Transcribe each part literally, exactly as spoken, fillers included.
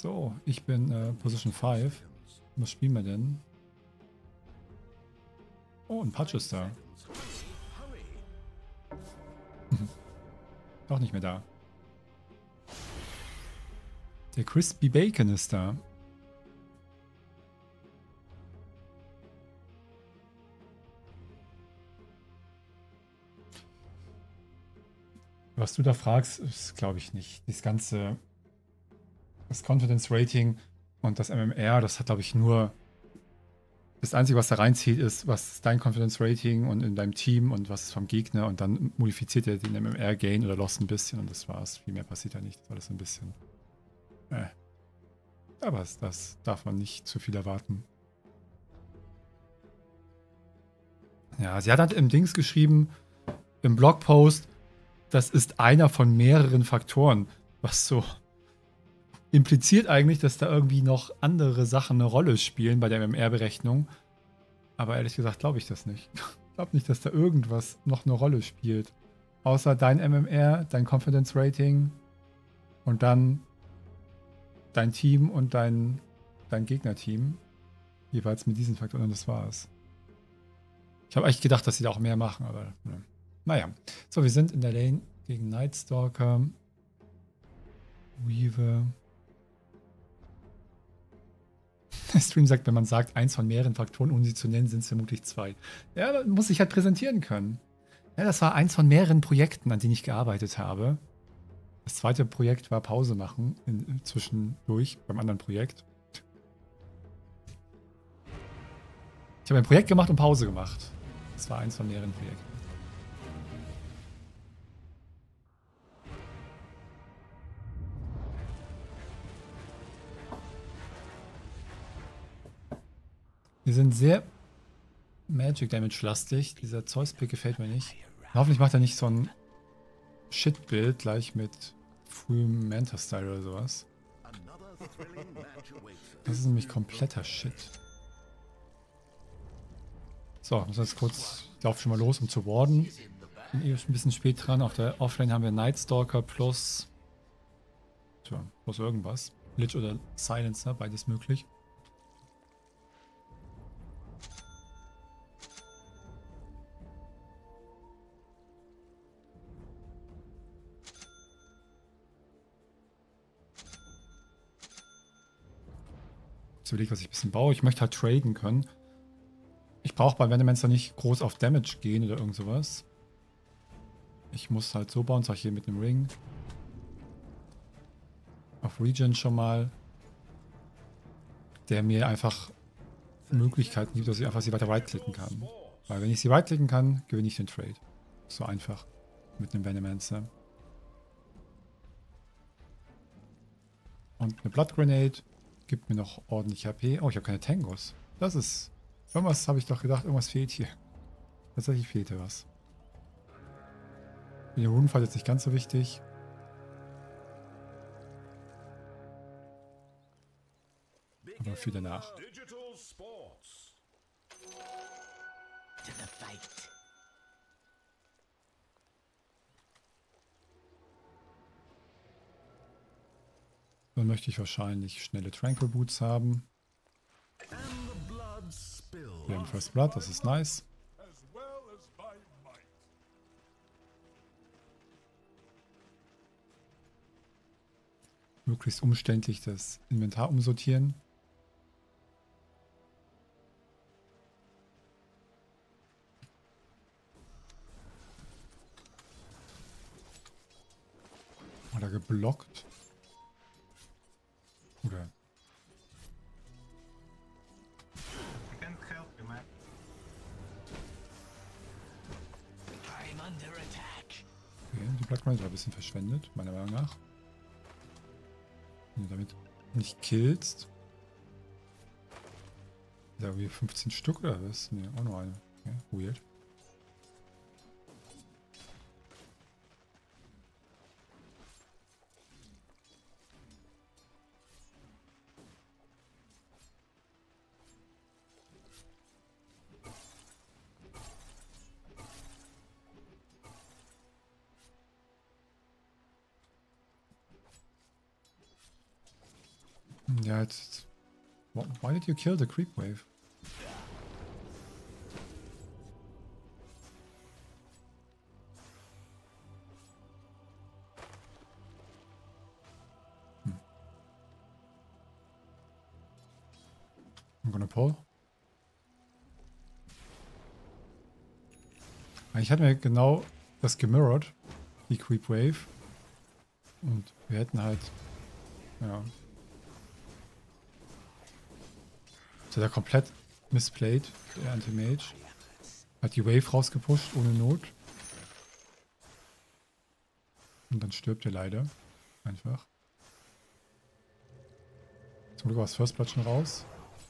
So, ich bin äh, Position fünf. Was spielen wir denn? Oh, ein Patch ist da. Doch nicht mehr da. Der Crispy Bacon ist da. Was du da fragst, ist, glaube ich, nicht. Das ganze, das Confidence Rating und das M M R, das hat, glaube ich, nur das Einzige, was da reinzieht, ist, was ist dein Confidence Rating und in deinem Team und was ist vom Gegner und dann modifiziert er den M M R Gain oder Loss ein bisschen und das war's. Viel mehr passiert da nicht. Das war alles ein bisschen. Äh. Aber das, das darf man nicht zu viel erwarten. Ja, sie hat halt im Dings geschrieben, im Blogpost, das ist einer von mehreren Faktoren, was so impliziert eigentlich, dass da irgendwie noch andere Sachen eine Rolle spielen bei der M M R-Berechnung. Aber ehrlich gesagt glaube ich das nicht. Ich glaube nicht, dass da irgendwas noch eine Rolle spielt. Außer dein M M R, dein Confidence Rating und dann dein Team und dein, dein Gegnerteam. Jeweils mit diesen Faktoren und das war's. Ich habe eigentlich gedacht, dass sie da auch mehr machen, aber ne. Naja. So, wir sind in der Lane gegen Nightstalker. Weaver. Der Stream sagt, wenn man sagt, eins von mehreren Faktoren, um sie zu nennen, sind es vermutlich zwei. Ja, aber muss ich halt präsentieren können. Ja, das war eins von mehreren Projekten, an denen ich gearbeitet habe. Das zweite Projekt war Pause machen, in, in zwischendurch beim anderen Projekt. Ich habe ein Projekt gemacht und Pause gemacht. Das war eins von mehreren Projekten. Wir sind sehr Magic Damage lastig. Dieser Zeus-Pick gefällt mir nicht. Hoffentlich macht er nicht so ein Shit-Bild gleich mit frühem Manta-Style oder sowas. Das ist nämlich kompletter Shit. So, muss jetzt kurz, ich laufe schon mal los, um zu warden. Bin eh ein bisschen spät dran. Auf der Offlane haben wir Nightstalker plus, tja, plus irgendwas. Lich oder Silencer, beides möglich. Ich überlege, was ich ein bisschen baue. Ich möchte halt traden können. Ich brauche bei Venomancer nicht groß auf Damage gehen oder irgend sowas. Ich muss halt so bauen, sag ich hier mit dem Ring. Auf Regen schon mal. Der mir einfach Möglichkeiten gibt, dass ich einfach sie weiter right-klicken kann. Weil wenn ich sie right-klicken kann, gewinne ich den Trade. So einfach. Mit einem Venomancer. Und eine Blood Grenade gibt mir noch ordentlich H P. Oh, ich habe keine Tangos. Das ist... Irgendwas habe ich doch gedacht, irgendwas fehlt hier. Tatsächlich fehlte was. Der Runenfall ist nicht ganz so wichtig. Aber für danach. Dann möchte ich wahrscheinlich schnelle Tranquil Boots haben. Wir haben First Blood, das ist nice. Möglichst umständlich das Inventar umsortieren. Oder geblockt. Oder... Okay, die Black Grenade war ein bisschen verschwendet, meiner Meinung nach. Wenn du damit nicht killst. Da irgendwie fünfzehn Stück oder was? Ne, auch nur eine. Okay, weird. Ja, jetzt. Why did you kill the creep wave? Hm. I'm gonna pull. Ich hatte mir genau das gemirrored, die Creep Wave. Und wir hätten halt, ja. Das hat er komplett missplayed, der Anti-Mage. Hat die Wave rausgepusht, ohne Not. Und dann stirbt er leider. Einfach. Zum Glück war das First Blood schon raus.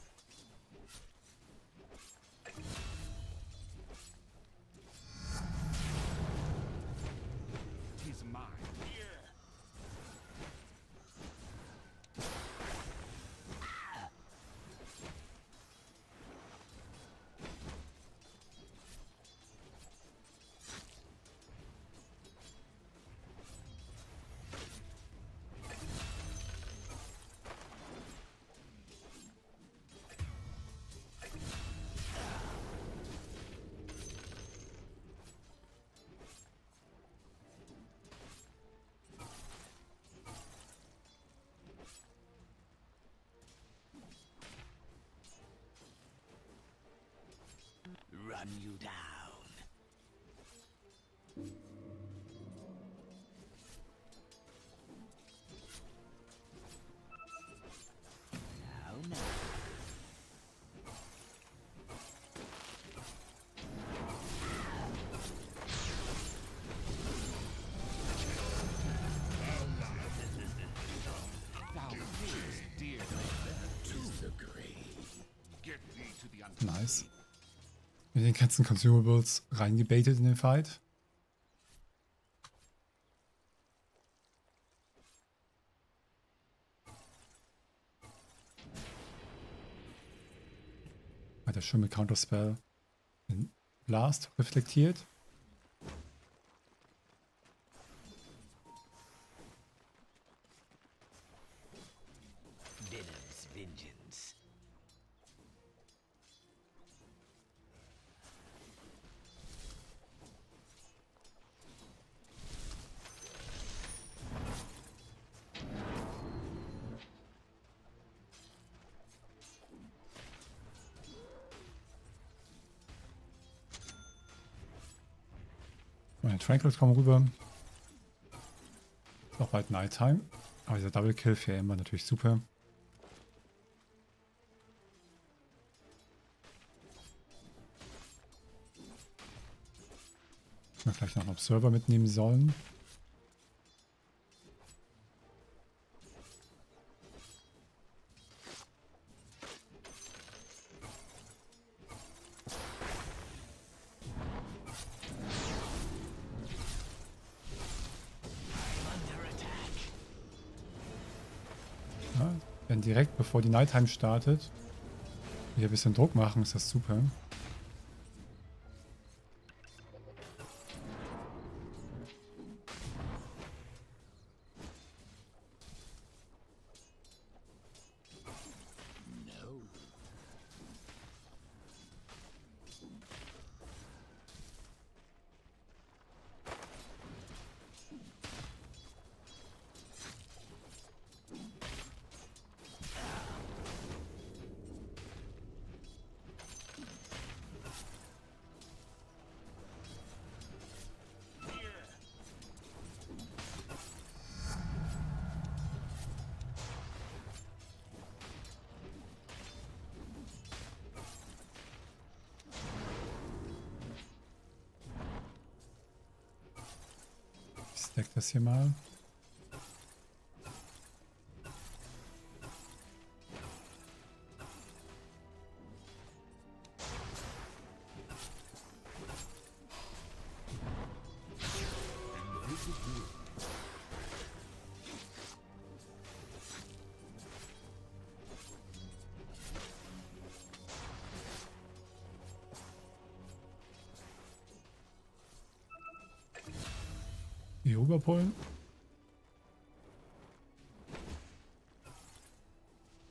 Run you down. Now, now. Nice. Mit den ganzen Consumables reingebaitet in den Fight. Hat er schon mit Counterspell den Blast reflektiert. Venom's vengeance. Meine Tranquils kommen rüber. Ist auch bald Nighttime. Aber dieser Double Kill für Ember natürlich super. Wir vielleicht noch einen Observer mitnehmen sollen. Ja, wenn direkt bevor die Nighttime startet, hier ein bisschen Druck machen, ist das super. Ich stack das hier mal. Hier rüberpullen.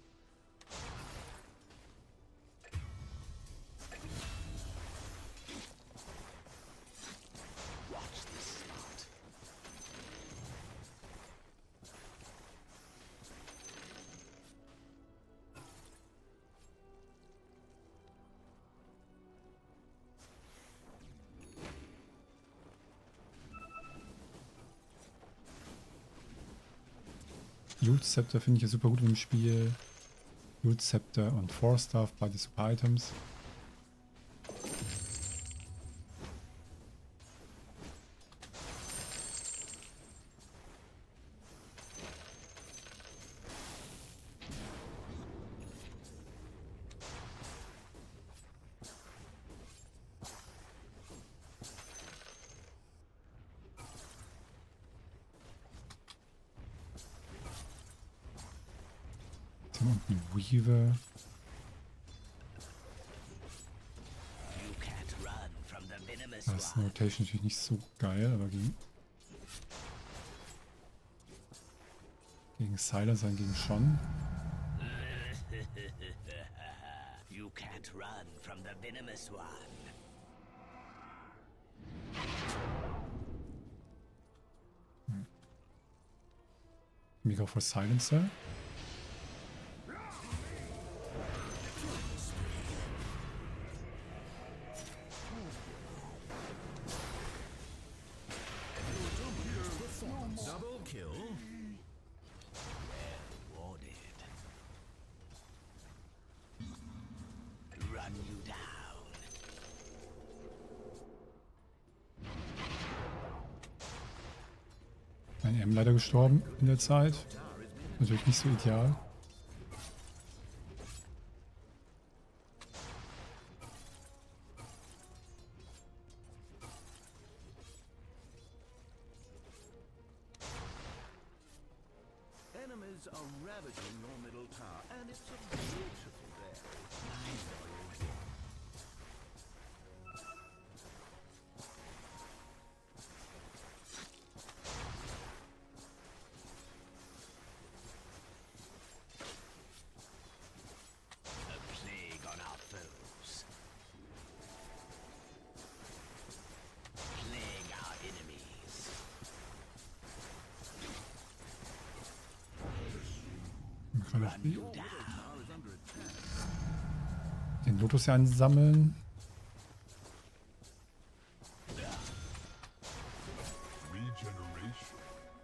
Loot Scepter finde ich ja super gut in dem Spiel. Loot Scepter und Force Staff, beide super Items. Und ein Weaver. Das ist eine Rotation natürlich nicht so geil, aber gegen, gegen Silencer gegen schon. You can't run from the venomous one. Hm. Mega for Silencer. Mein M leider gestorben in der Zeit. Natürlich nicht so ideal. Enemies are ravaging your middle tower, and it's a beautiful day. A plague on our foes. Plague our enemies. Run you down. Den Lotus ja einsammeln. Regeneration.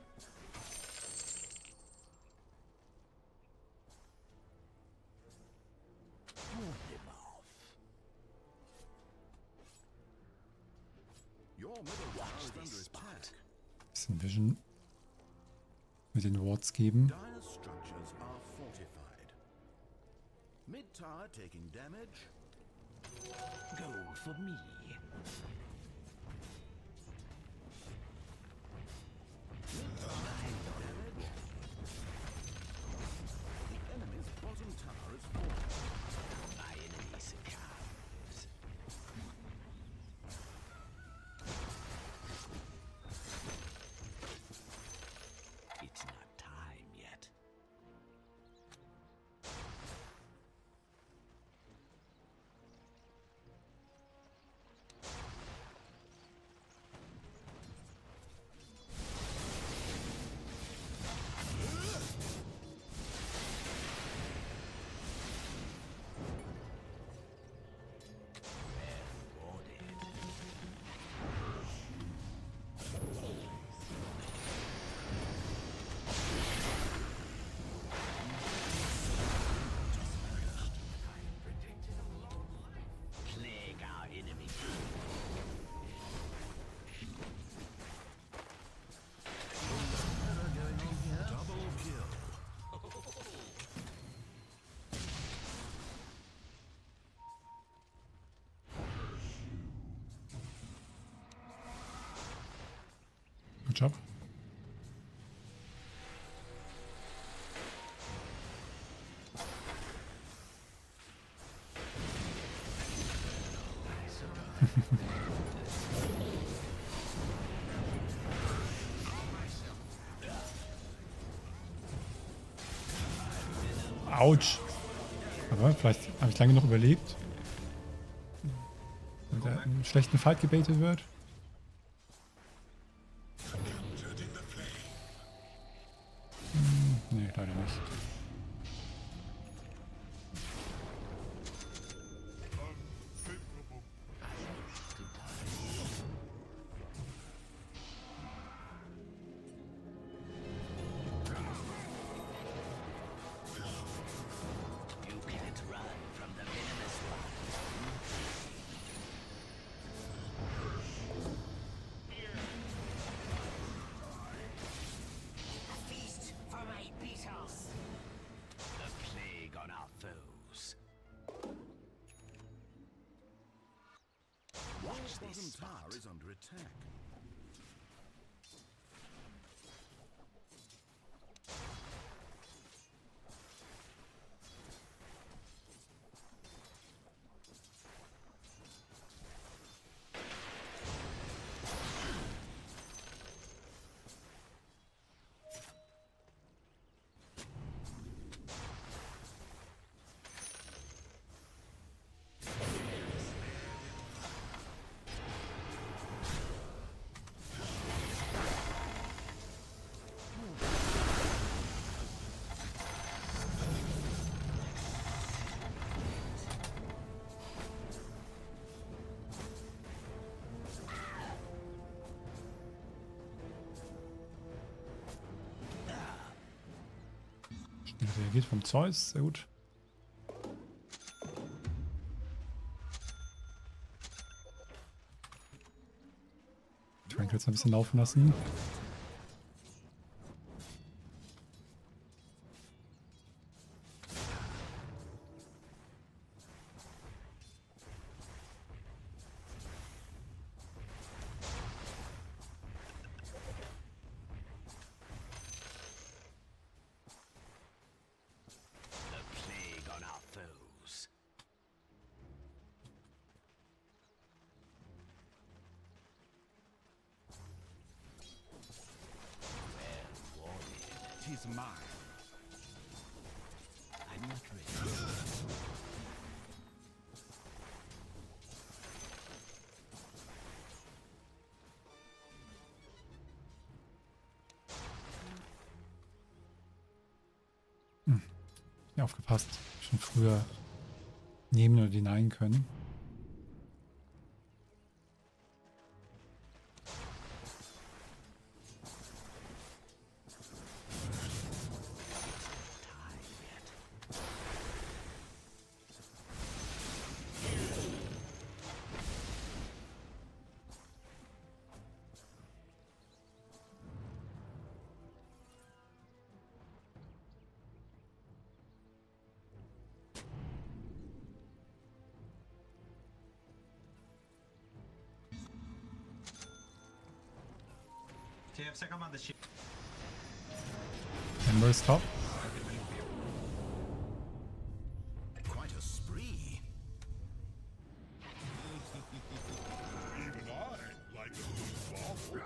Move them off. Your middle tower is under attack. Bisschen Vision mit den Wards geben. Dire structures are fortified. Mid tower taking damage. Go for me. The enemy's bottom tower is fortified. My enemy succumbs. It's not time yet. Plague our enemy. Double kill. Good job. Autsch. Aber vielleicht habe ich lange noch überlebt. Wenn der einen schlechten Fight gebaitet wird. Hm, nee, leider nicht. Watch Bottom this tower spot. is under attack. Schnell reagiert vom Zeus, sehr gut. Tranquils ein bisschen laufen lassen. The plague on our foes. Well warded. Tis mine. I'm not ready. Ja, aufgepasst. Schon früher nehmen oder denyen können. Тебе вся команда щит. Ember ist top. Quite a spree. Even I like a good waffle.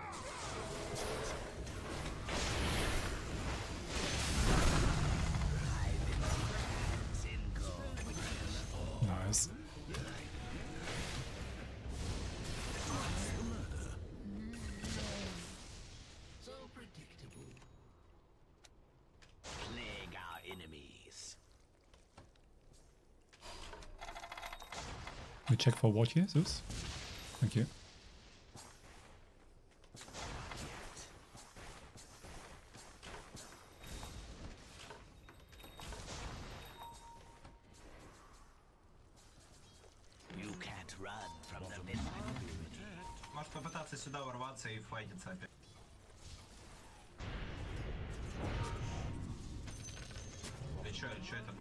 Nice. So predictable. Plague our enemies. We check for what here, Zeus. Thank you. You can't run from the midnight. Можешь попытаться сюда ворваться и файтиться опять. Ты чё, чё это?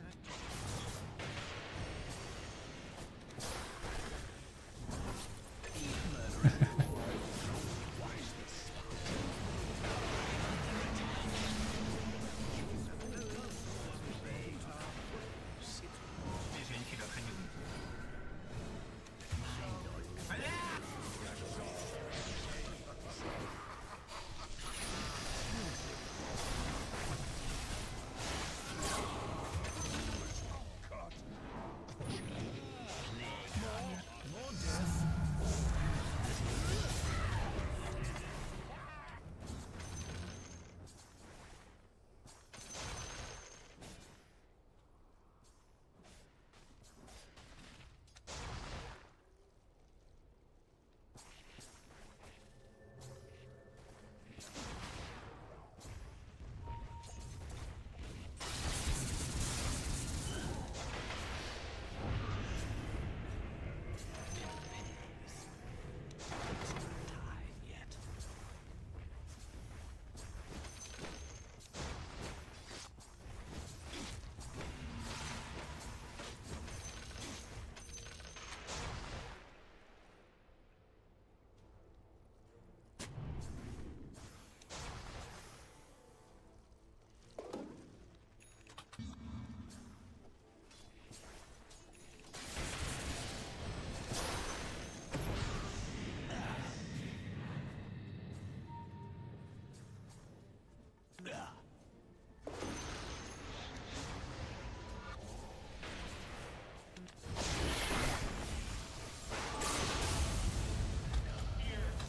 Видишь, я нифига ходил.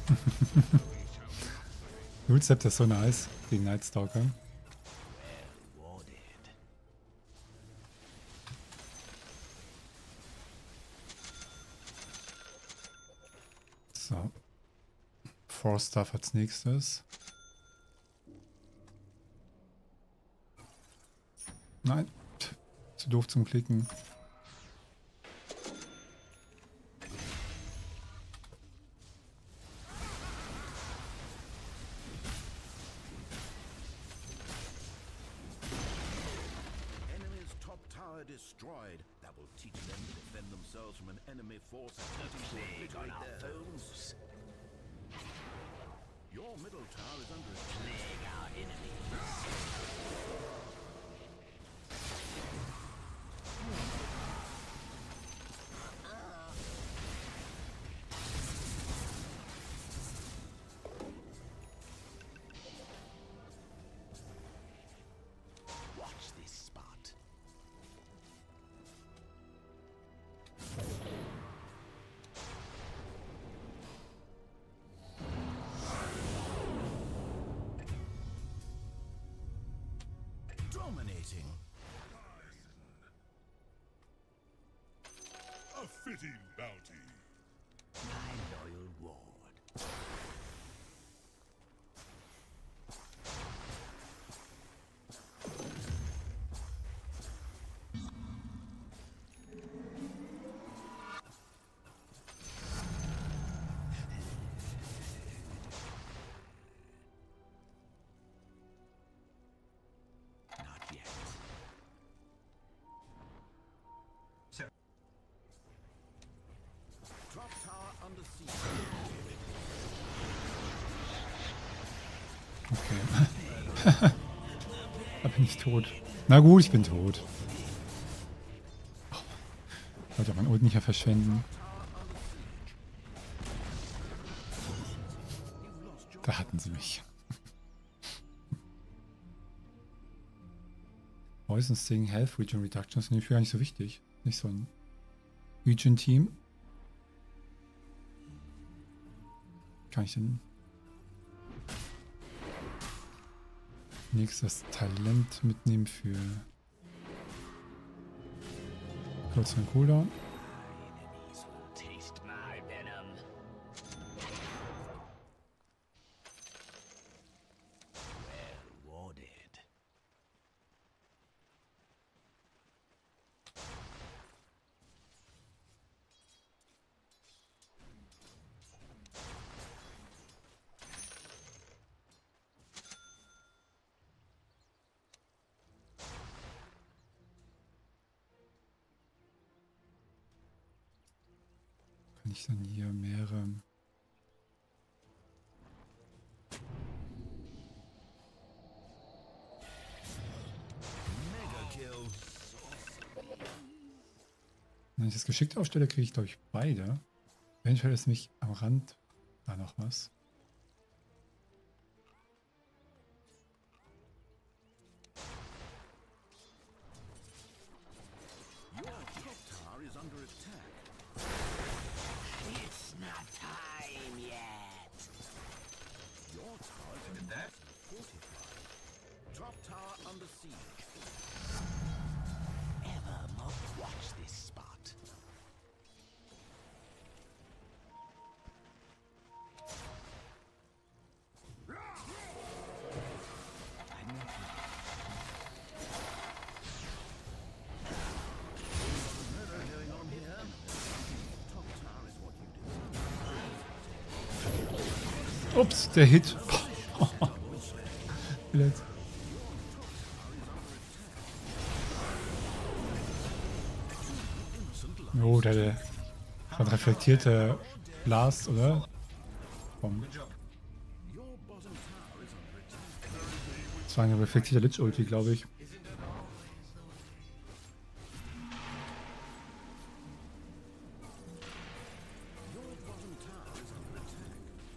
Null Scepter ist so nice gegen Nightstalker. So. Force Stuff als nächstes. Nein. Zu doof zum Klicken. Enemy's top tower destroyed. That will teach them to defend themselves from an enemy force attempting to obliterate their homes. Your middle tower is under attack. Watch this spot. Dominating. A fitting bounty. My loyal ward. Not yet. Top tower under siege. Okay. Da bin ich tot. Na gut, ich bin tot. Oh, wollte mein Ult nicht ja verschwenden. Da hatten sie mich. Poison Sting, Health Regen Reduction ist nämlich gar nicht so wichtig. Nicht so ein Regen-Team. Kann ich denn nächstes Talent mitnehmen für kurzen Cooldown? Enemies will taste my venom. Well warded. Kann ich dann hier mehrere... Mega kill. Wenn ich das geschickt aufstelle, kriege ich, glaube ich, beide. Eventuell ist nämlich am Rand da noch was. Your top tower is under attack. It's not time yet. Your tower is Look at that. fortified. Top tower under siege. Evermore watch this spot. Murder going on here. Top tower is what you deserve. Ups, der Hit. Vielleicht. Oh, der, der war ein reflektierter Blast, oder? Vom, Good job. Your bottom tower is under attack. das war eine reflektierte Lich-Ulti, glaube ich. Your bottom tower is under attack.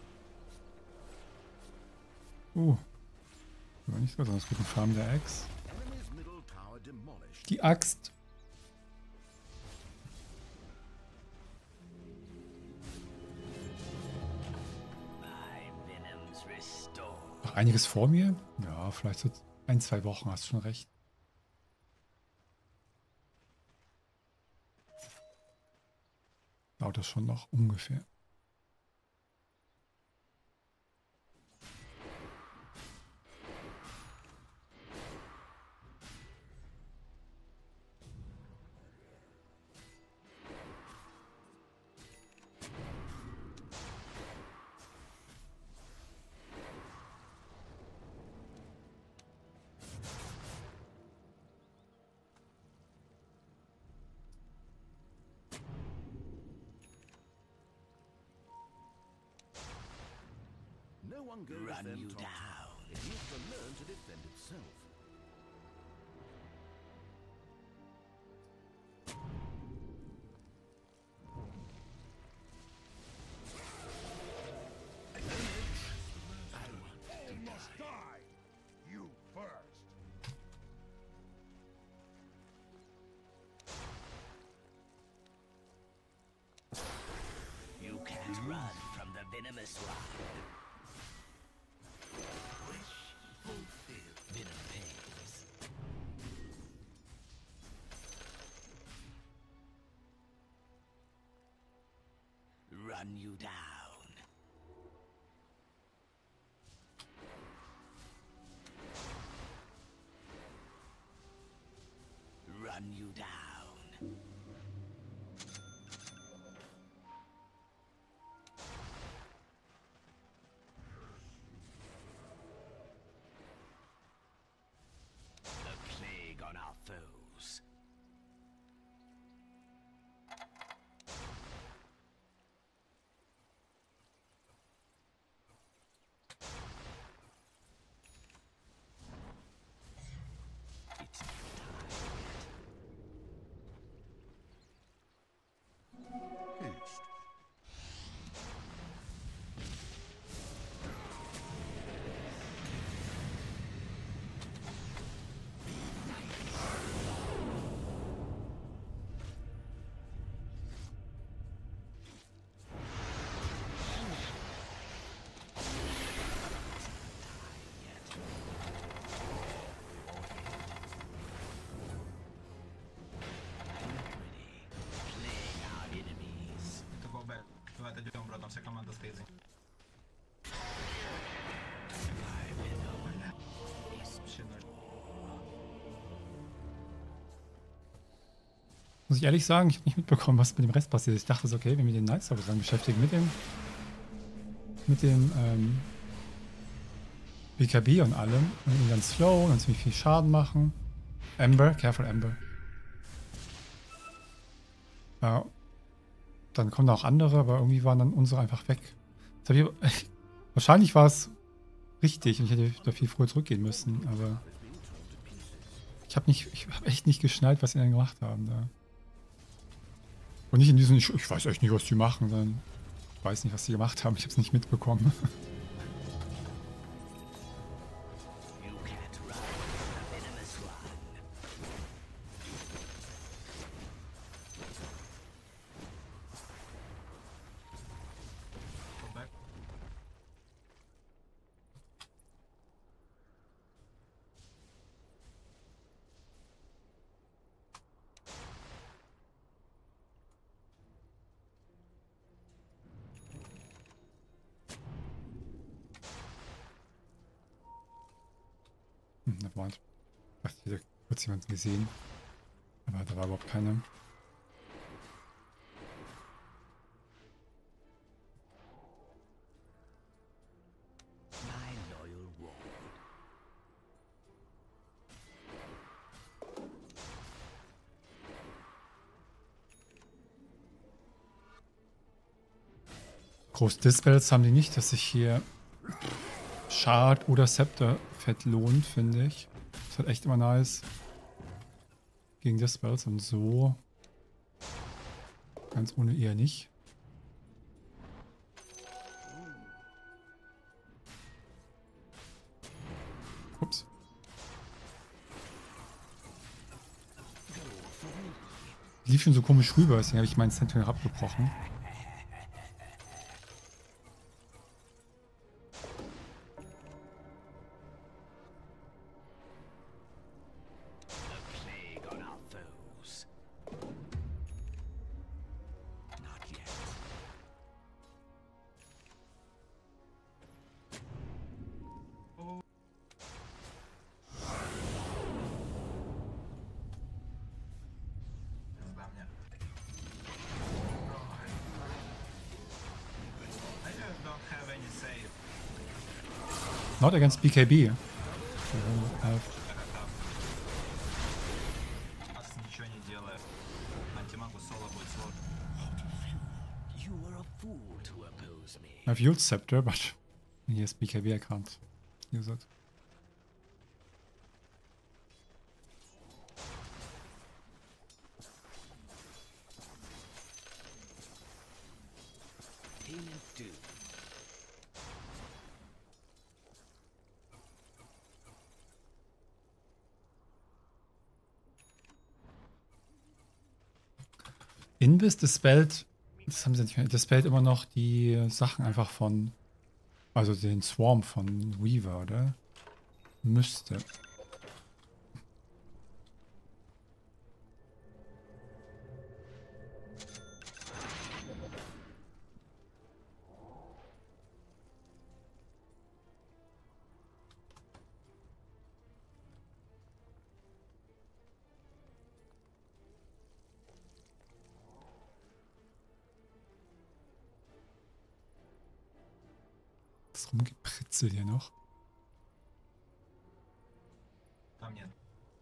Uh. Aber nicht so, sonst guten Farm der Axe. Enemy's middle tower demolished. Die Axt. My noch einiges vor mir. Ja, vielleicht so ein, zwei Wochen, hast du schon recht. Dauert das schon noch ungefähr. No one goes Run then you top down. tower. It needs to learn to defend itself. All must die. You first. You can't run from the venomous ride. Venom pays. Run you down. Run you down. The plague on our foes. It's not time yet. Haste. Plague our enemies. To go back. Давайте идем, братан, вся команда стоит за ним. Вообще ноль. Muss ich ehrlich sagen, ich habe nicht mitbekommen, was mit dem Rest passiert ist. Ich dachte so, okay, wenn wir den Night Stalker dann beschäftigen mit dem mit dem ähm, B K B und allem und ihn dann slow und dann ziemlich viel Schaden machen. Ember, careful Ember. Ja, dann kommen da auch andere, aber irgendwie waren dann unsere einfach weg. Das hab ich, wahrscheinlich war es richtig und ich hätte da viel früher zurückgehen müssen, aber ich habe nicht, ich habe echt nicht geschnallt, was sie dann gemacht haben da. Und nicht in diesem, ich, ich weiß echt nicht, was die machen, sondern ich weiß nicht, was die gemacht haben, ich habe es nicht mitbekommen. You can't run from the venomous ride. Go back. Hm, nevermind. Ich dachte, ich hätte kurz jemanden gesehen. Aber da war überhaupt keiner. My loyal ward. Groß Dispels haben die nicht, dass sich hier Shard oder Scepter fett lohnt, finde ich. Das ist halt echt immer nice. Gegen Dispels und so. Ganz ohne eher nicht. Ups. Lief schon so komisch rüber, deswegen habe ich meinen Sentinel abgebrochen. Not against B K B. Ас ничего не делает. Антимагу соло будет сложно. You were a fool to oppose me. I've used Scepter, but he has B K B, I can't use it. Payment due. Invis dispellt, das haben sie nicht mehr, dispellt immer noch die Sachen einfach von, also den Swarm von Weaver, oder? Müsste. Das Rumgepritzel hier noch. Там нет.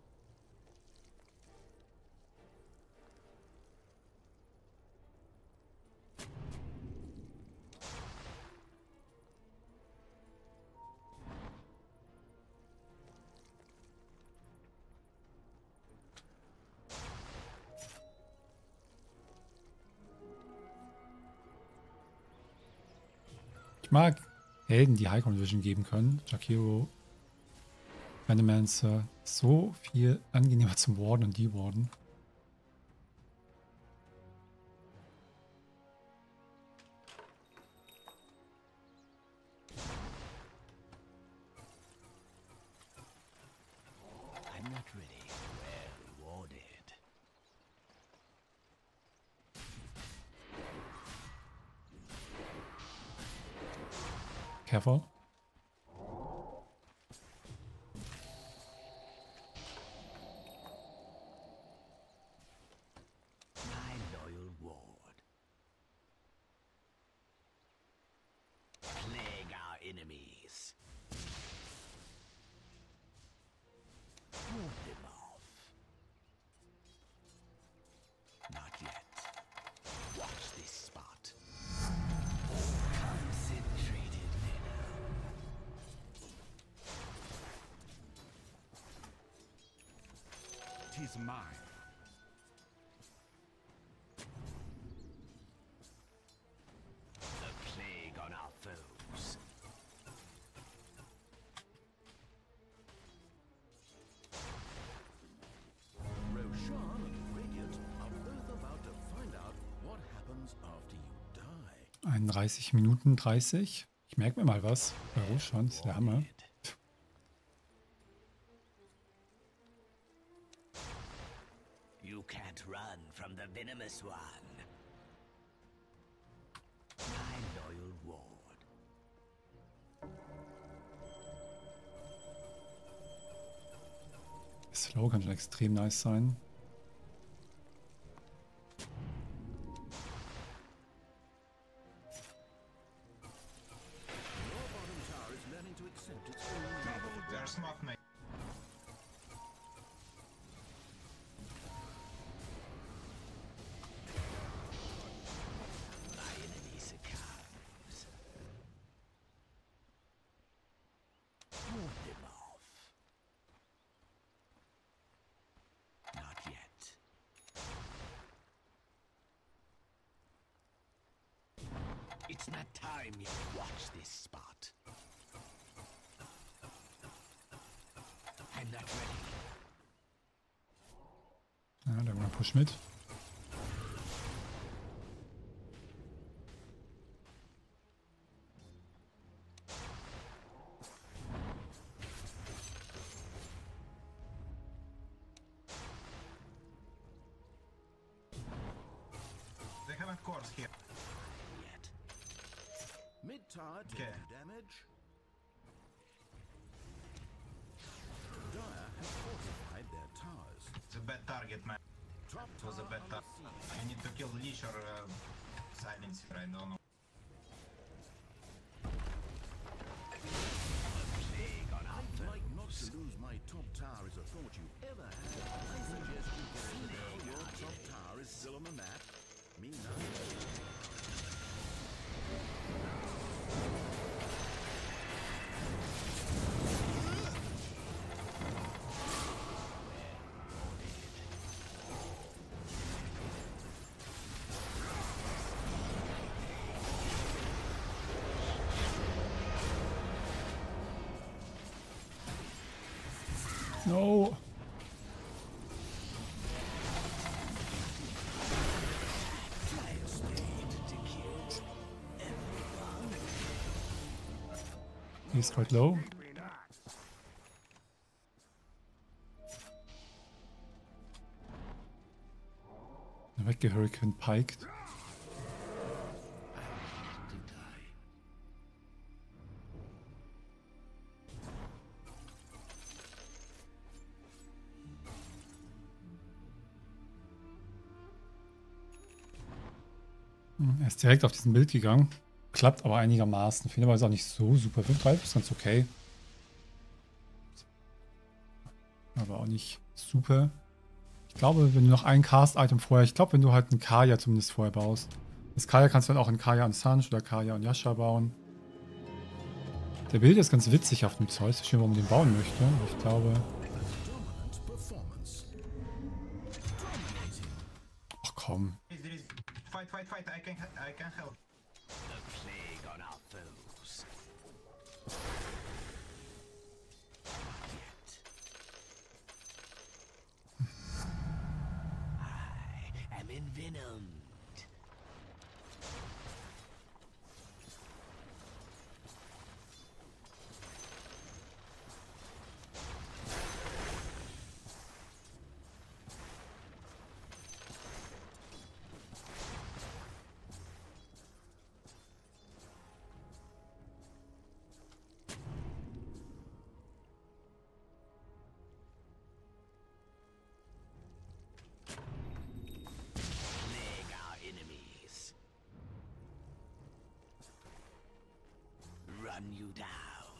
Ich mag Helden, die High Condition geben können. Jakiro, Venomancer, so viel angenehmer zum Warden und Dewarden. I'm not ready. Well rewarded. Careful. My loyal ward. Plague our enemies. Ward them off. Not yet. Watch this spot. Concentrated venom. Tis mine. The plague on our foes. Roshan and Radiant are both about to find out what happens after you die. einunddreißig Minuten dreißig. Ich merke mir mal was. Bei Roshan ist der Hammer. You can't run from the venomous one. My loyal ward. Slow kann schon extrem nice sein. Your bottom tower is learning to accept its own. There's smoke mate. My enemy succumbs. Ward them off. Not yet. It's not time yet. Watch this spot. I'm not ready. Ja, der war Push mit. They haven't cores here. Yet. Mid tower taking Okay. damage. Dire have fortified their towers. It's a bad target, man. Top It was a tower bad under target. siege. I need to kill Leash or uh, Silencer, I don't know. No. He's quite low. Weggehurricane piked. Er ist direkt auf diesen Bild gegangen. Klappt aber einigermaßen. Finde aber ist auch nicht so super. fünf ist ganz okay. Aber auch nicht super. Ich glaube, wenn du noch ein Cast-Item vorher... Ich glaube, wenn du halt einen Kaya zumindest vorher baust. Das Kaya kannst du dann auch in Kaya und Sanj oder Kaya und Yasha bauen. Der Bild ist ganz witzig auf dem Zeus. Ich weiß nicht, warum man den bauen möchte. Ich glaube... Ach komm. Fight, fight, fight, I can, I can help. The plague on our foes. I am envenomed. Run you down.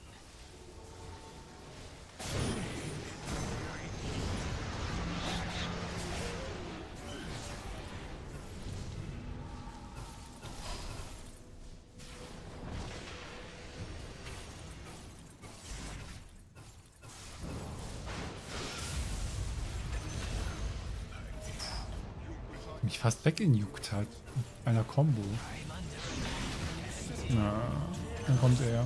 Mich fast weggejuckt hat. Mit einer Combo. Na, dann kommt er.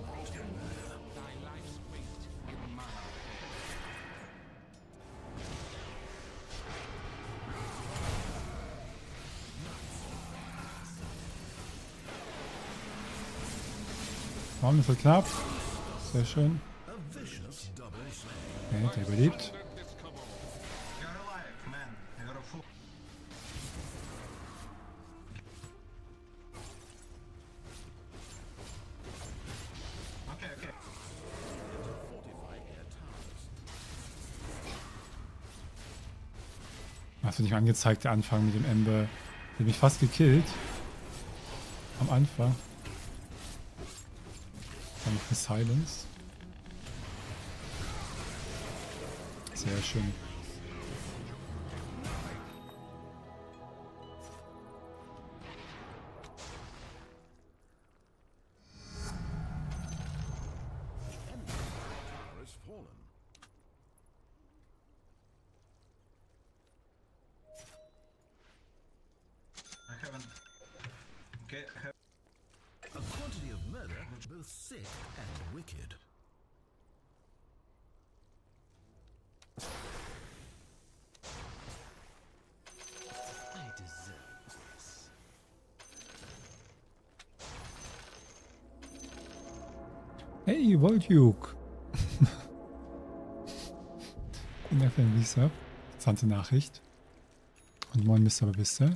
Warum ist er knapp? Sehr schön. Okay, der überlebt. You're alive, man. You're a fool. Okay, okay. Hast du nicht angezeigt, der Anfang mit dem Ember? Der hat mich fast gekillt. Am Anfang. Dann noch eine Silence. Sehr schön. I haven't. Okay, I have. A quantity of murder, both sick and wicked. I deserve this. Hey, Voltjuk! In der F M V-Sub. Interessante Nachricht. Und moin, Mister Babiste.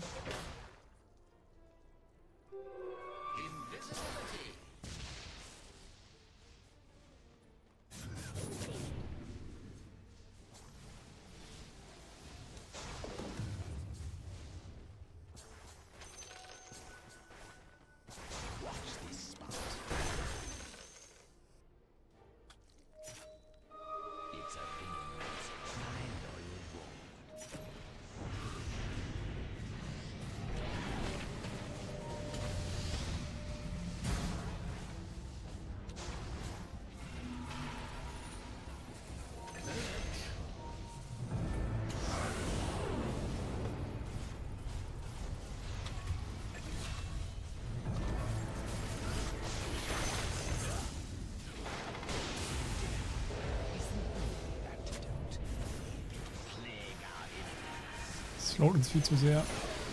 slowt uns viel zu sehr.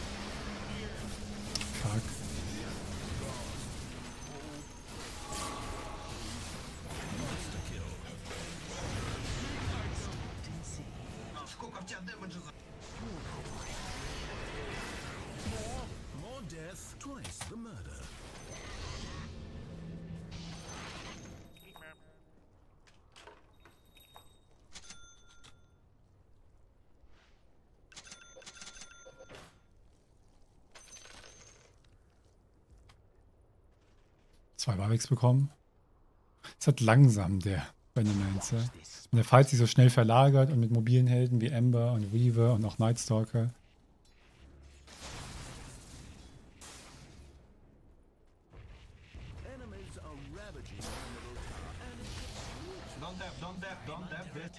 Fuck. Сколько в тебя дэмэджа за... More death, twice the murder. Zwei Barwicks bekommen. Es hat langsam der Venomancer. Und der Fight sich so schnell verlagert und mit mobilen Helden wie Ember und Weaver und auch Nightstalker. Enemies are ravaging the middle tower and it's Don't dab, don't dab, don't dab, bitch.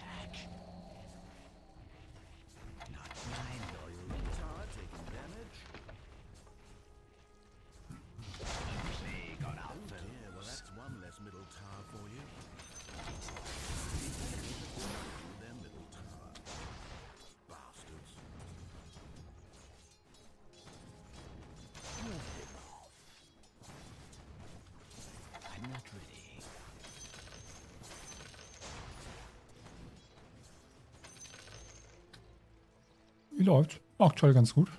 loyal tower taking damage. Yeah, well that's one less middle tower for you. Their middle tower. Bastards. I'm not ready. Wie läuft? Aktuell ganz gut.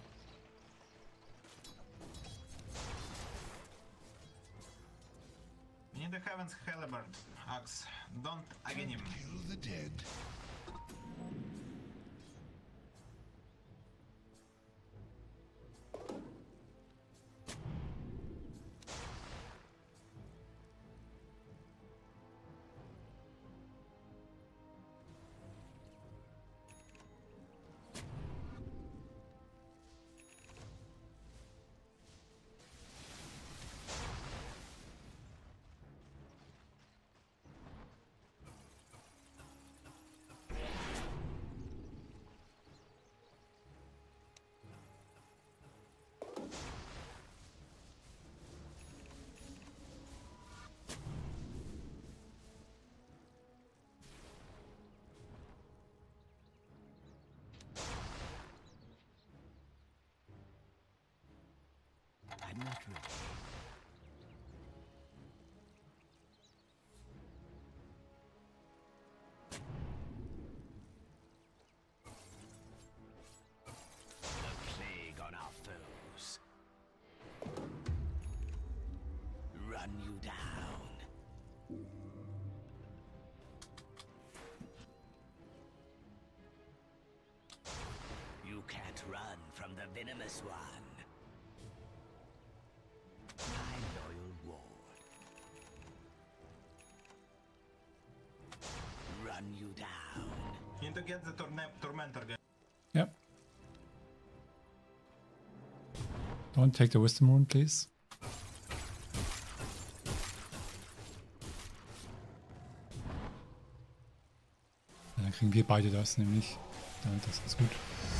We need the Heaven's Halberd, Axe. Don't again him. Kill the dead. I'm not ready. The plague on our foes. Run you down. You can't run from the venomous one. My loyal ward. Run you down. You need to get the torna- Tormentor guy. Ja. Don't take the Wisdom Rune, please. Ja, dann kriegen wir beide das, nämlich. Ja, das ist gut.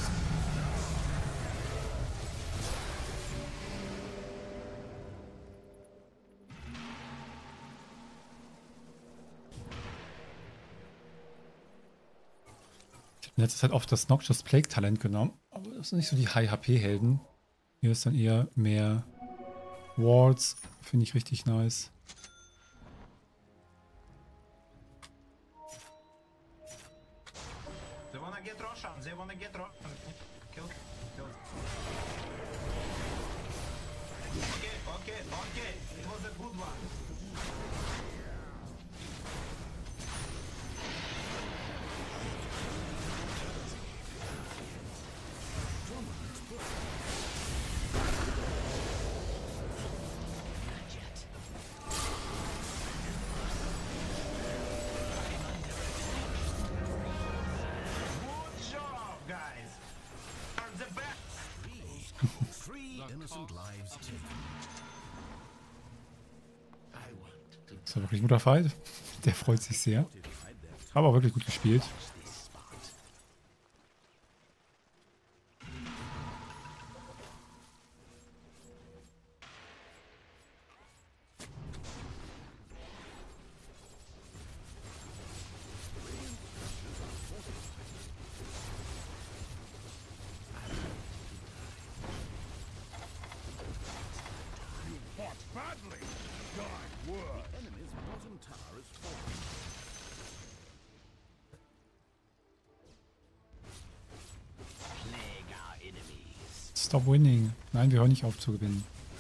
Ich habe in letzter Zeit oft das Noxious Plague Talent genommen, aber das sind nicht so die High-H P-Helden. Hier ist dann eher mehr Walls, finde ich richtig nice. They wanna get Roshan, they wanna get Roshan. Kill, kill. Okay, okay, okay. It was a good one. Not yet. Good job, guys. You're the best. Three innocent lives taken. I want to Das war wirklich ein guter Fight. Der freut sich sehr. Aber auch wirklich gut gespielt. this spot. Stop winning. Nein, wir hören nicht auf zu gewinnen.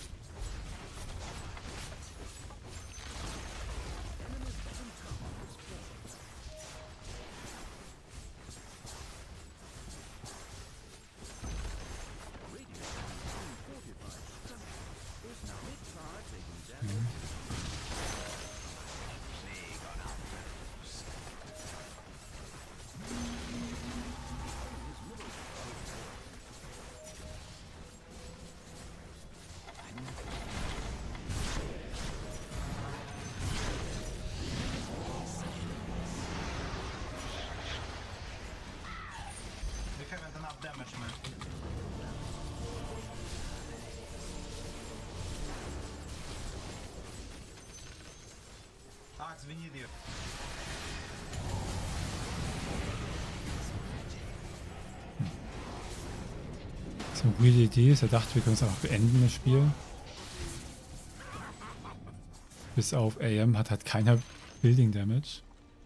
We haven't enough damage, man. Axe, we need you. So eine weirde Idee ist, er dachte, wir können es einfach beenden, das Spiel. Bis auf A M hat halt keiner Building Damage.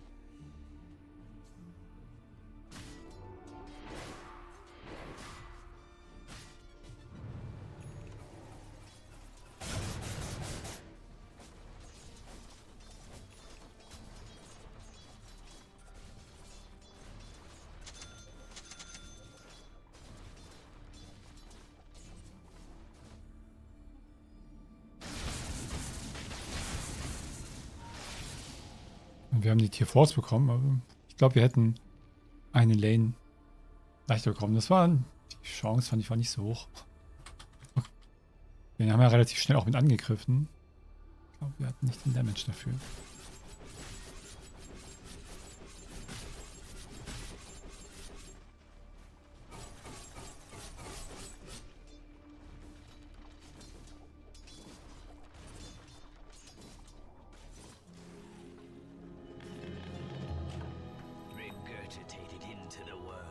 Wir haben die Tier Force bekommen, aber ich glaube, wir hätten eine Lane leichter bekommen. Das war die Chance, fand ich, war nicht so hoch. Wir haben ja relativ schnell auch mit angegriffen. Ich glaube, wir hatten nicht den Damage dafür. Regurgitated into the world.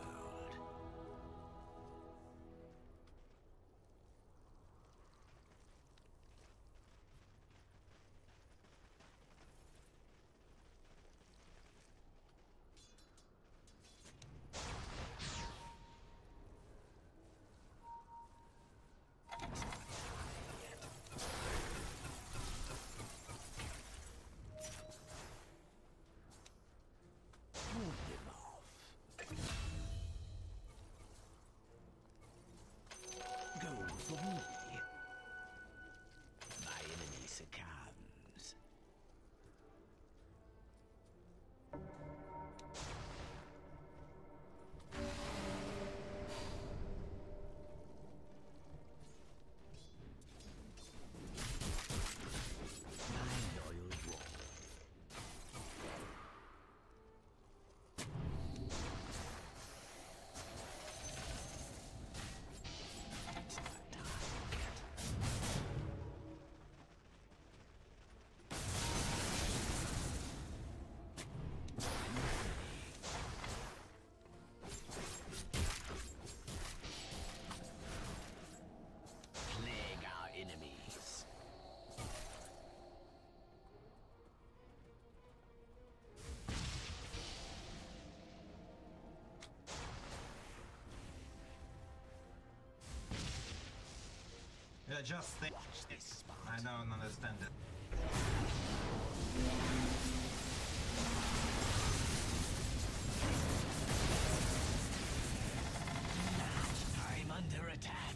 Go for me. My enemy succumbs. My loyal dwarf. Plague our enemies. Yeah, just stay. Watch this spot. I don't understand it. I'm under attack.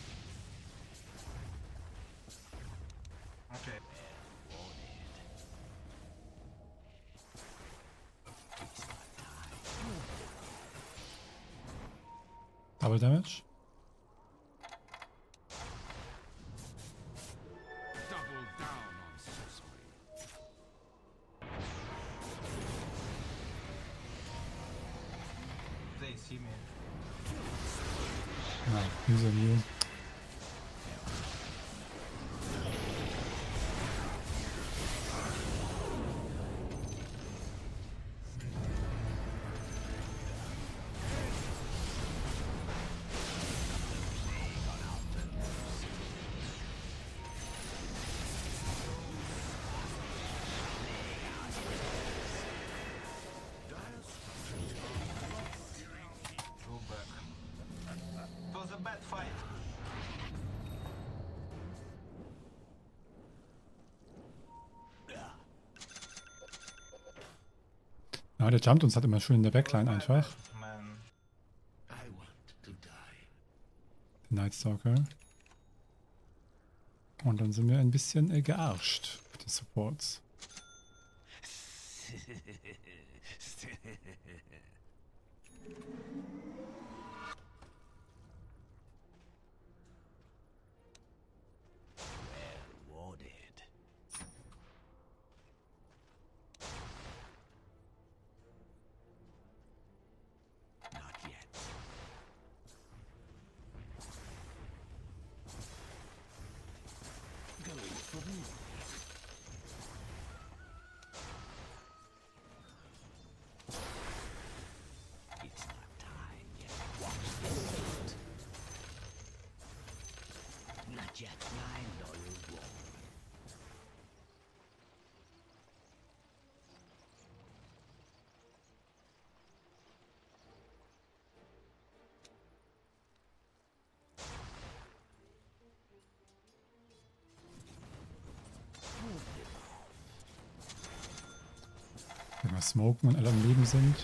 Okay. Double Damage. Double down on sorcery. They see me. Ja, User View. Go back. It was a bad fight. Ja, der jumpt uns halt immer schön in der Backline einfach. Man. I want to die. Der Night Stalker. Und dann sind wir ein bisschen äh, gearscht mit den Supports. Warded. Not yet. Going for me. It's not time yet. Watch this fight. Not yet, my loyal ward. Wenn wir smoken und alle am Leben sind.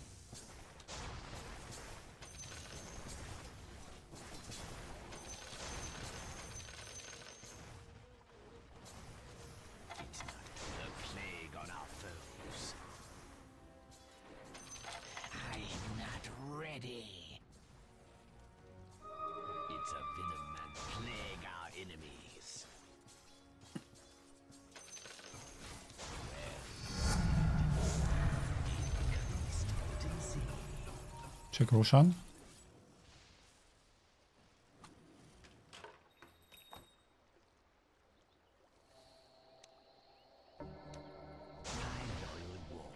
It's not the plague on our foes. I'm not ready. It's a venom and plague our enemies. Check Roshan. My loyal ward.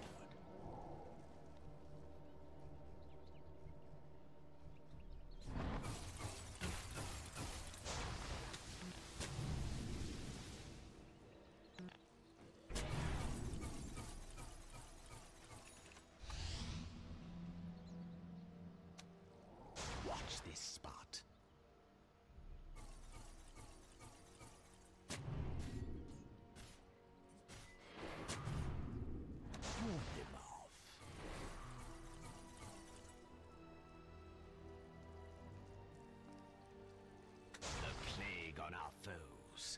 Watch this spot. Ward them off. The plague on our foes.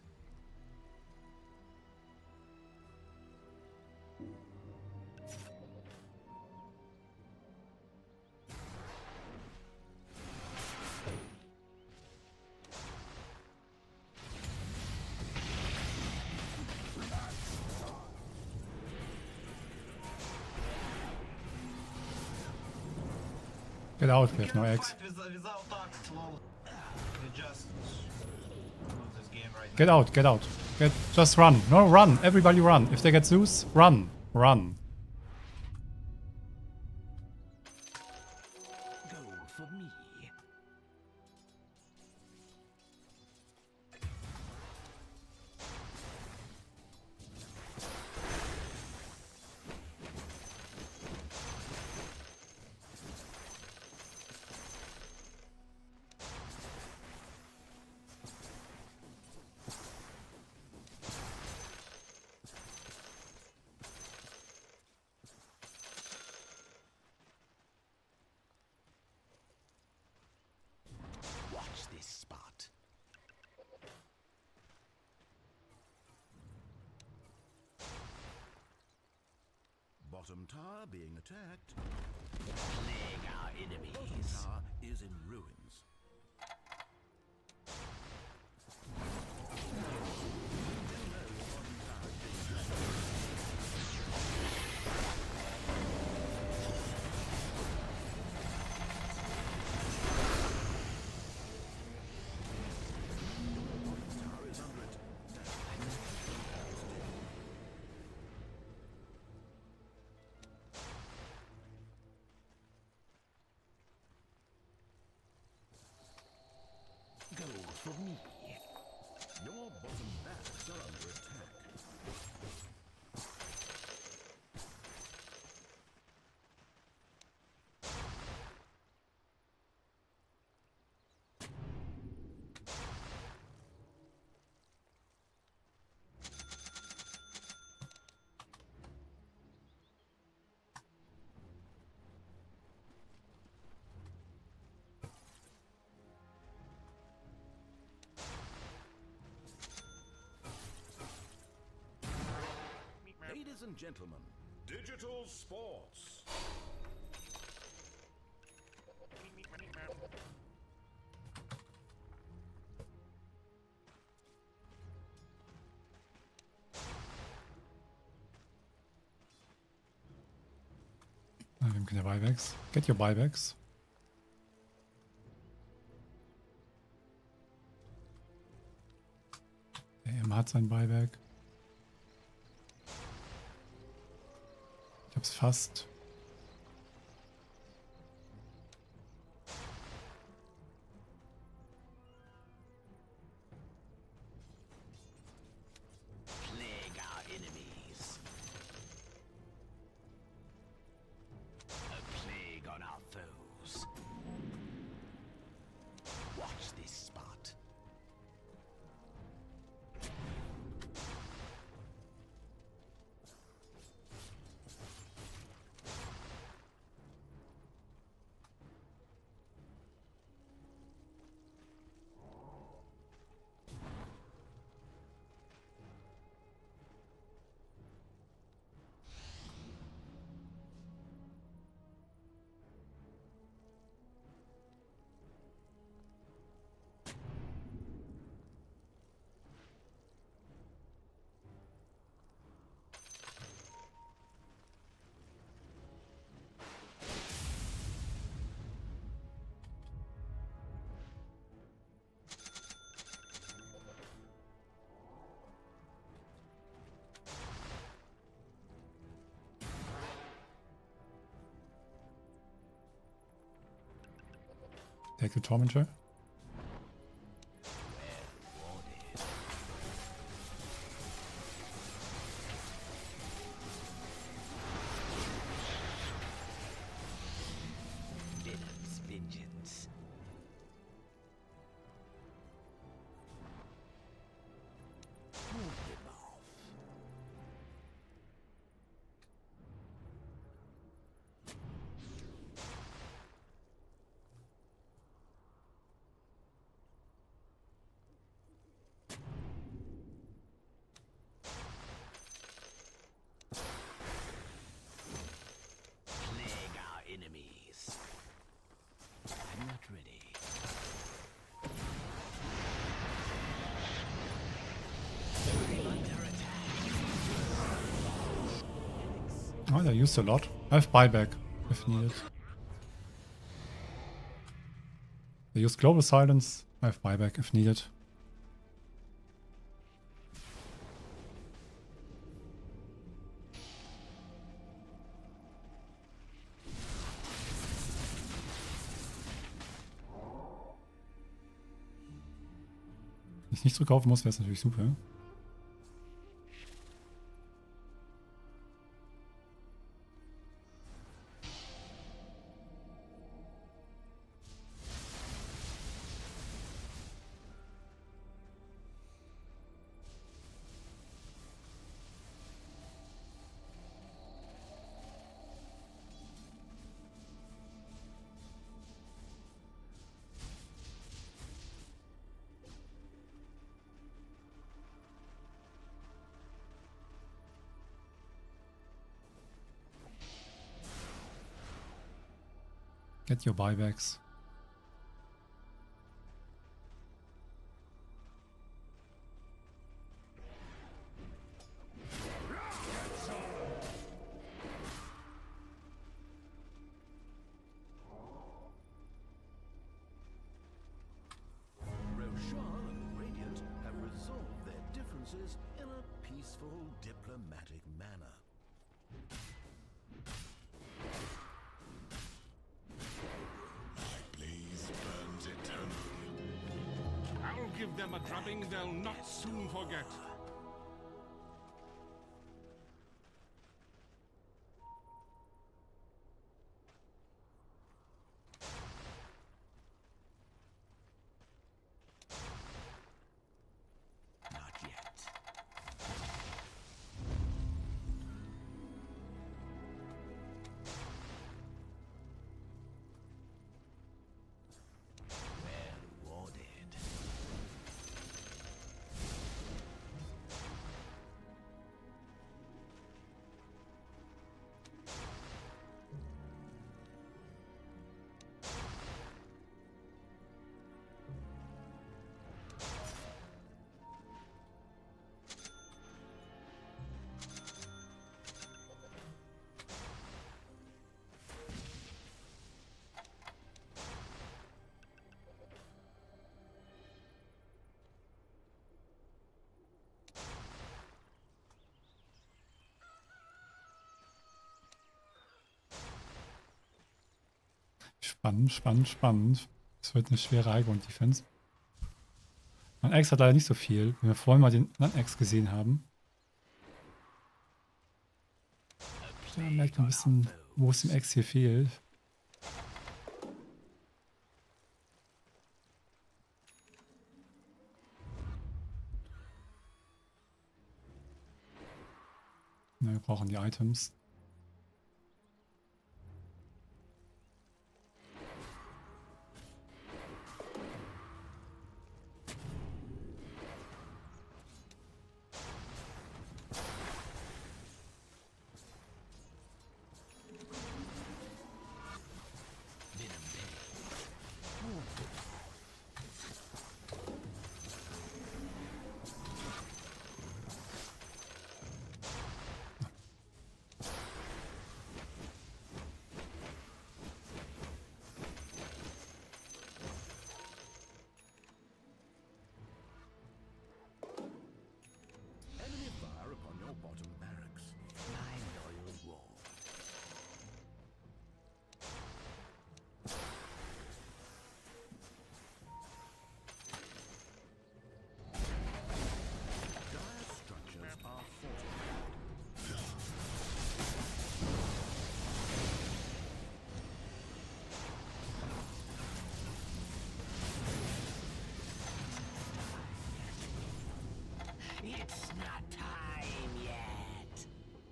Get out, we have no Cannot eggs. fight with- without axe, lol. We just lose this game right Get out, get out. Get, just run. No, run. Everybody run. If they get Zeus, run. Run. Go for me. Watch this spot. Bottom tower being attacked. Plague our enemies. Tower is in ruins. Tower is under attack. Go for me. Your bottom barracks are under attack. and gentlemen, Digital sports. Ah, wir haben keine Buybacks. Get your Buybacks. Der Emma hat sein Buyback. Ich hab's fast. Plague our enemies. A plague on our foes. Watch this spot. Take the Tormentor. Venom's vengeance. Move them off. Plague our enemies. I'm not ready. Oh, they used a lot. I have buyback if needed. They use Global Silence. I have buyback if needed. Wenn ich nicht zurückkaufen muss, wäre es natürlich super. Get your buybacks. Roshan and Radiant have resolved their differences in a peaceful, diplomatic manner. Blaze burns eternally. I'll give them a drubbing they'll not soon forget. Not yet. Well warded. Spannend, spannend, spannend. Das wird eine schwere Highground-Defense. Mein Ex hat leider nicht so viel, wenn wir vorhin mal den Ex gesehen haben. Da merkt man ein bisschen, wo es dem Ex hier fehlt. Na, wir brauchen die Items. Enemy fire upon your bottom barracks. My loyal wall. Dire structures are fortified. It's not time yet.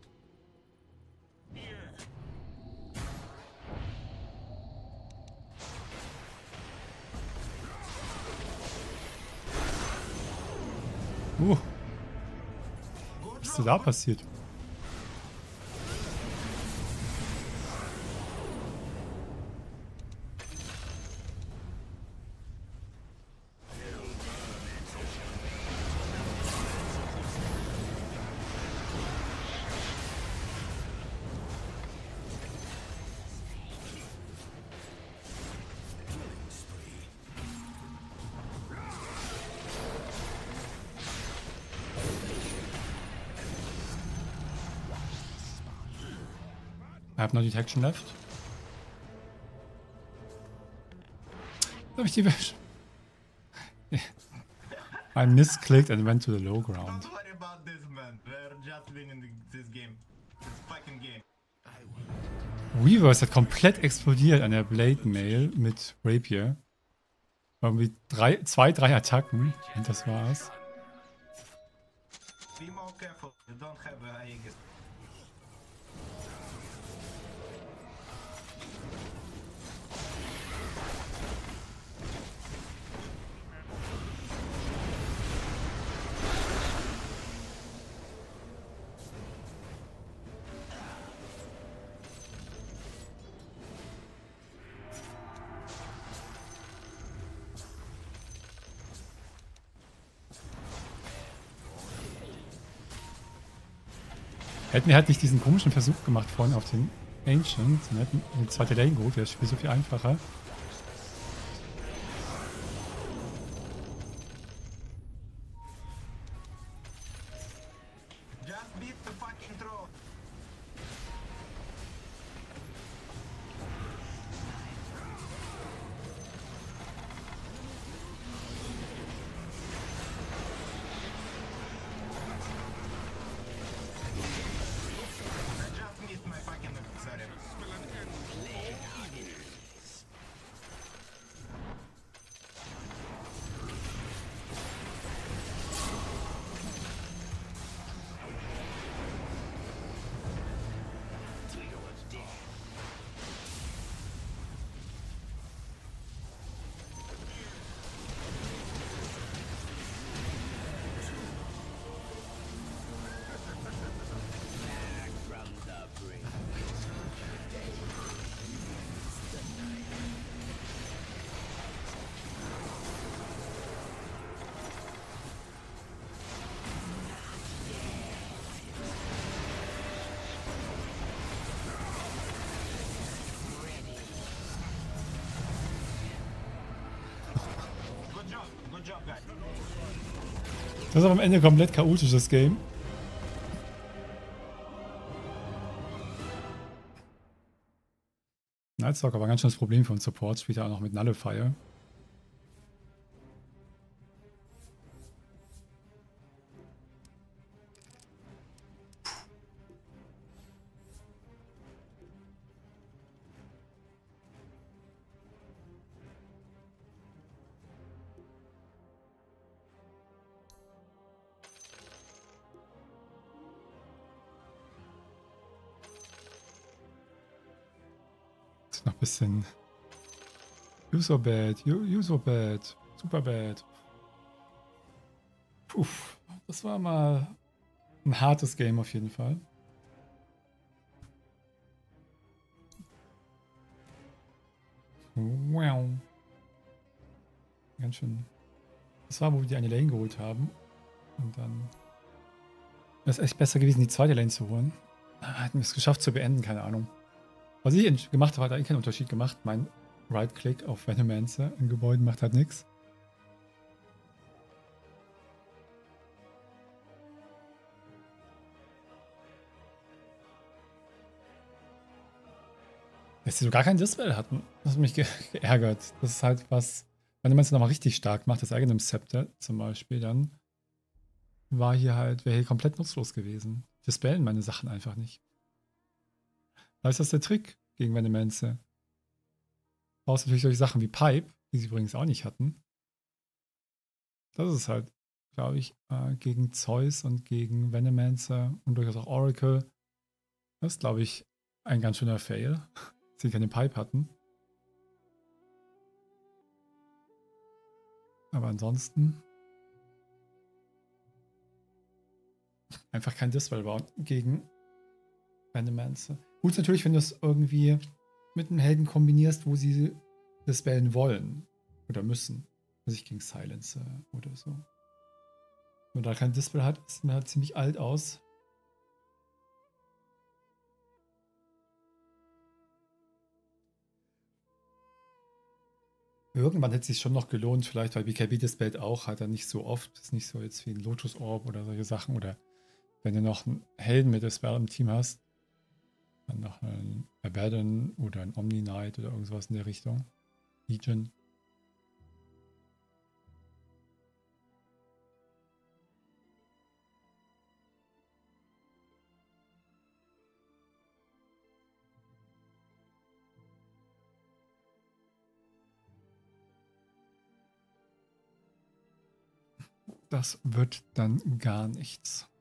Uh. Was ist denn da passiert? I have no detection left. Hab ich die Wäsche? I misclicked and went to the low ground. Don't worry about this, man. We're just winning this game. This fucking game. Reverse hat komplett explodiert an der Blade Mail mit Rapier. Irgendwie drei, zwei, drei Attacken und das war's. Be more careful. You don't have a Aegis. Hätten wir halt nicht diesen komischen Versuch gemacht vorhin auf den Ancient, dann hätten wir die zweite Lane geholt, wäre das Spiel so viel einfacher. Just beat the fucking throne. I just missed my fucking sorry. From the brink. Good job. Good job, guys. Das ist aber am Ende komplett chaotisch, das Game. Na, Nightstalker war ein ganz schönes Problem für uns Supports, später auch noch mit Nullifier. Noch ein bisschen. You so bad, you, you so bad, super bad. Puh, das war mal ein hartes Game auf jeden Fall. Wow. Ganz schön. Das war, wo wir die eine Lane geholt haben. Und dann. Das ist echt besser gewesen, die zweite Lane zu holen. Hätten wir es geschafft zu beenden, keine Ahnung. Was ich gemacht habe, hat eigentlich keinen Unterschied gemacht. Mein Right-Click auf Venomancer in Gebäuden macht halt nichts. Dass sie so gar kein Dispel hatten. Das hat mich ge geärgert. Das ist halt was, wenn man es nochmal richtig stark macht, das eigene Scepter zum Beispiel, dann war hier halt, wäre hier komplett nutzlos gewesen. Dispellen meine Sachen einfach nicht. Da ist das der Trick gegen Venomancer. Außer natürlich solche Sachen wie Pipe, die sie übrigens auch nicht hatten. Das ist halt, glaube ich, äh, gegen Zeus und gegen Venomancer und durchaus auch Oracle. Das ist, glaube ich, ein ganz schöner Fail, dass sie keine Pipe hatten. Aber ansonsten einfach kein Dispel bauen gegen Venomancer. Gut ist natürlich, wenn du es irgendwie mit einem Helden kombinierst, wo sie dispellen wollen oder müssen. Also ich gegen Silencer oder so. Wenn man da kein Dispel hat, sieht man halt ziemlich alt aus. Irgendwann hätte es sich schon noch gelohnt, vielleicht, weil B K B dispellt auch, hat er nicht so oft. Das ist nicht so jetzt wie ein Lotus Orb oder solche Sachen. Oder wenn du noch einen Helden mit Dispel im Team hast, dann noch einen Abaddon oder ein Omni Knight oder irgendwas in der Richtung. Legion. Das wird dann gar nichts.